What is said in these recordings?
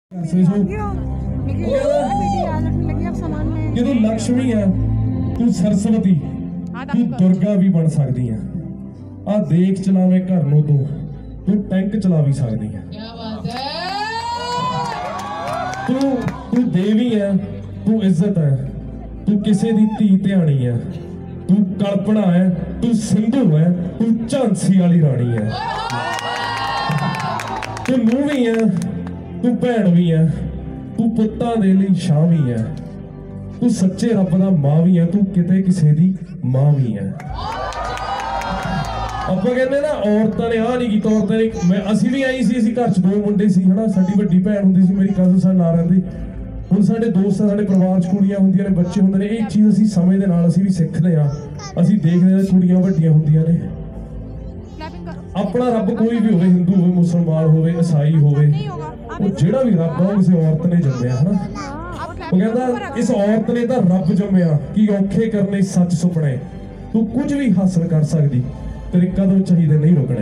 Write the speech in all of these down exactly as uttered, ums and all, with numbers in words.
ਜਦੋਂ लक्ष्मी है तू सरस्वती तू दुर्गा भी बन सकती है। आ देख चलावे घर नूं तू तू टैंक चला भी सकती है। तू तू देवी है, तू इज्जत है, तू किसी दी धी ध्यानी है, तू कल्पना है, तू सिंधु है, तू झांसी वाली रानी है। तू नूं भी है, तू भैन भी है, तू पुत्तां दे लई छां भी है, तू सच्चे रब दा मां भी है, तू किते किसे दी मां भी है। ਆਪਾਂ ਕਹਿੰਦੇ ਨਾ ਔਰਤਾਂ ਨੇ ਆ ਨਹੀਂ ਕੀਤਾ, ਔਰਤਾਂ ਨੇ ਮੈਂ ਅਸੀਂ ਵੀ ਆਈ ਸੀ, ਅਸੀਂ ਘਰ ਚ ਦੋ ਮੁੰਡੇ ਸੀ ਹਨਾ, ਸਾਡੀ ਵੱਡੀ ਭੈਣ ਹੁੰਦੀ ਸੀ, ਮੇਰੀ ਕਜ਼ਨ ਸਾਡੇ ਨਾਲ ਰਹਿੰਦੀ। ਹੁਣ ਸਾਡੇ ਦੋਸਤ ਸਾਡੇ ਪਰਿਵਾਰ ਚ ਕੁੜੀਆਂ ਹੁੰਦੀਆਂ ਨੇ, ਬੱਚੇ ਹੁੰਦੇ ਨੇ, ਇਹ ਚੀਜ਼ ਅਸੀਂ ਸਮੇਂ ਦੇ ਨਾਲ ਅਸੀਂ ਵੀ ਸਿੱਖਦੇ ਆ, ਅਸੀਂ ਦੇਖਦੇ ਆ ਕੁੜੀਆਂ ਵੱਡੀਆਂ ਹੁੰਦੀਆਂ ਨੇ। ਆਪਣਾ ਰੱਬ ਕੋਈ ਵੀ ਹੋਵੇ, ਹਿੰਦੂ ਹੋਵੇ, ਮੁਸਲਮਾਨ ਹੋਵੇ, ਈਸਾਈ ਹੋਵੇ, ਉਹ ਜਿਹੜਾ ਵੀ ਰੱਬ ਆ ਉਹ ਕਿਸੇ ਔਰਤ ਨੇ ਜੰਮਿਆ ਹਨਾ। ਉਹ ਕਹਿੰਦਾ ਇਸ ਔਰਤ ਨੇ ਤਾਂ ਰੱਬ ਜੰਮਿਆ ਕਿ ਔਖੇ ਕਰਨੇ ਸੱਚ ਸੁਪਨੇ, ਤੂੰ ਕੁਝ ਵੀ ਹਾਸਲ ਕਰ ਸਕਦੀ, तेरे कदम चाहिए नहीं रुकने।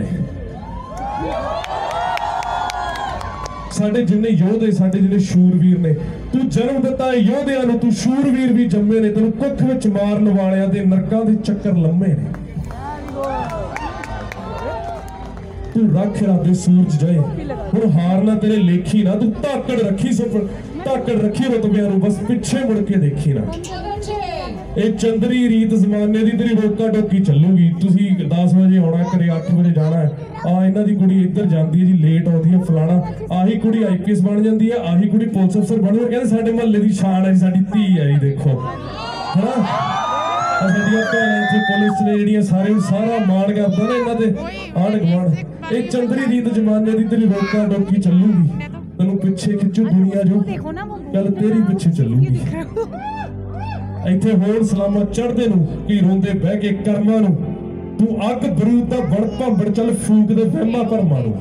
साडे जिन्ने योधे साडे जिन्ने शूरवीर ने, तू जन्म दिता योधियां नूं, तू शूरवीर भी जम्मे ने, तेनों कुख विच मारन वालियां दे नरकां दे चक्कर लम्मे ने। तू रख राते सूरज जाए हुण हारना तेरे लेखी ना, तू धाकड़ रखी सुप धाकड़ रखी रुतबियां नूं, बस पिछे मुड़ के देखी ना। ਇਹ ਚੰਦਰੀ ਰੀਤ ਜ਼ਮਾਨੇ ਦੀ ਤੇਰੀ ਰੋਕਾ ਟੋਕੀ ਚੱਲੂਗੀ। ਤੁਸੀਂ दस ਵਜੇ ਆਉਣਾ, ਘਰੇ ਅੱਠ ਵਜੇ ਜਾਣਾ। ਆ ਇਹਨਾਂ ਦੀ ਕੁੜੀ ਇੱਧਰ ਜਾਂਦੀ ਹੈ ਜੀ, ਲੇਟ ਆਉਂਦੀ ਹੈ ਫਲਾਣਾ, ਆਹੀ ਕੁੜੀ ਆਈਪੀਐਸ ਬਣ ਜਾਂਦੀ ਹੈ, ਆਹੀ ਕੁੜੀ ਪੁਲਿਸ ਅਫਸਰ ਬਣ ਜਾਂਦੀ। ਕਹਿੰਦੇ ਸਾਡੇ ਮਹੱਲੇ ਦੀ ਸ਼ਾਨ ਹੈ, ਸਾਡੀ ਧੀ ਹੈ ਜੀ, ਦੇਖੋ ਹਨਾ ਸਾਡੀਆਂ ਭੈਣਾਂ ਇੱਥੇ ਪੁਲਿਸ ਨੇ ਜਿਹੜੀਆਂ, ਸਾਰੇ ਸਾਰਾ ਮਾਣ ਕਰਦਾ ਨਾ ਇਹਨਾਂ ਦੇ ਆਂਢ ਗੁਆਂਢ। ਇਹ ਚੰਦਰੀ ਰੀਤ ਜ਼ਮਾਨੇ ਦੀ ਤੇਰੀ ਰੋਕਾ ਟੋਕੀ ਚੱਲੂਗੀ, ਤੈਨੂੰ ਪਿੱਛੇ ਖਿੱਚੂ ਦੁਨੀਆ ਜੋ, ਚੱਲ ਤੇਰੀ ਪਿੱਛੇ ਚੱਲੂਗੀ। ਇੱਥੇ ਹੋਰ ਸਲਾਮਾ ਚੜ੍ਹਦੇ ਨੂੰ ਕੀ ਰੋਂਦੇ ਬਹਿ ਕੇ ਕਰਮਾਂ ਨੂੰ, ਤੂੰ ਅੱਗ ਬਰੂਦ ਦਾ ਬਣ ਭਾਂਬੜ ਚੱਲ ਫੂਕ ਦੇ ਵਹਿਮਾਂ ਭਰਮਾਂ ਨੂੰ।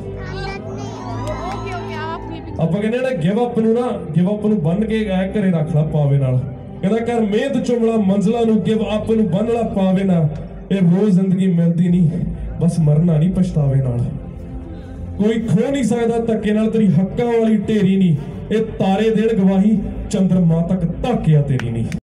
ਆਪਾਂ ਕਹਿੰਦੇ ਨਾ ਗਿਵ ਅਪ ਨੂੰ, ਨਾ ਗਿਵ ਅਪ ਨੂੰ ਬੰਨ ਕੇ ਐ ਘਰੇ ਰੱਖ ਲਾ ਪਾਵੇ ਨਾਲ। ਕਹਿੰਦਾ ਕਰ ਮਿਹਨਤ ਚੁੰਮਲਾ ਮੰਜ਼ਲਾਂ ਨੂੰ, ਗਿਵ ਅਪ ਨੂੰ ਬੰਨ ਲਾ ਪਾਵੇ ਨਾਲ। ਇਹ ਰੋਜ਼ ਜ਼ਿੰਦਗੀ ਮਿਲਦੀ ਨਹੀਂ, ਬਸ ਮਰਨਾ ਨਹੀਂ ਪਛਤਾਵੇ ਨਾਲ। ਕੋਈ ਖੋ ਨਹੀਂ ਸਕਦਾ ਧੱਕੇ ਨਾਲ ਤੇਰੀ ਹੱਕਾਂ ਵਾਲੀ ਢੇਰੀ ਨਹੀਂ, ਇਹ ਤਾਰੇ ਦੇਣ ਗਵਾਹੀ ਚੰਦਰਮਾ ਤੱਕ ਧਾਕਿਆ ਤੇਰੀ ਨਹੀਂ।